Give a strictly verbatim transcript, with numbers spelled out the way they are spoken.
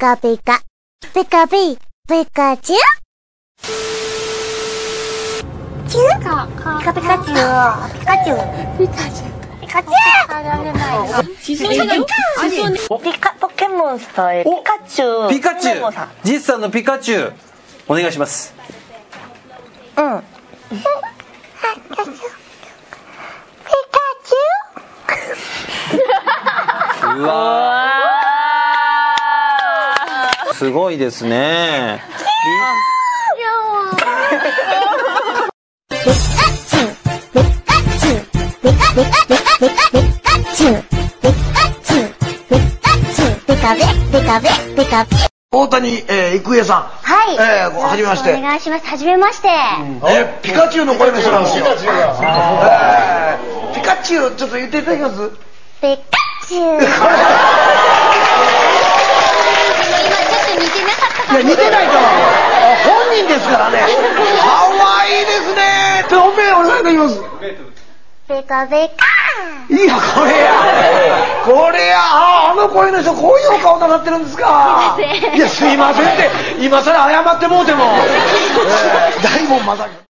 カピカ。ピカピ、ピカチュウチュウピカピカチュウ。ピカチュウ。ピカチュウ。ピカチュウ。 ピカポケモンスター、ピカチュウ。 ピカチュウ。ジスさんのピカチュウ。お願いします。 うん。ピカチュウ。 うわー。すごいですね。 大谷、えー、郁恵さん。 はい。 えー、はじめまして。 お願いします。はじめまして。 え、ピカチュウの声の人なんですよ。ピカチュウ、ちょっと言っていただけます？ ピカチュウ。今ちょっと似てなかったかも。 いや、似てないと。本人ですからね。可愛いですね。で、本命お願いできます。 ピカピカ。 いや、これや。これや。あ、あの声の人、こういうお顔になってるんですか。いや、すいませんって、今更謝ってもうても。大門正樹。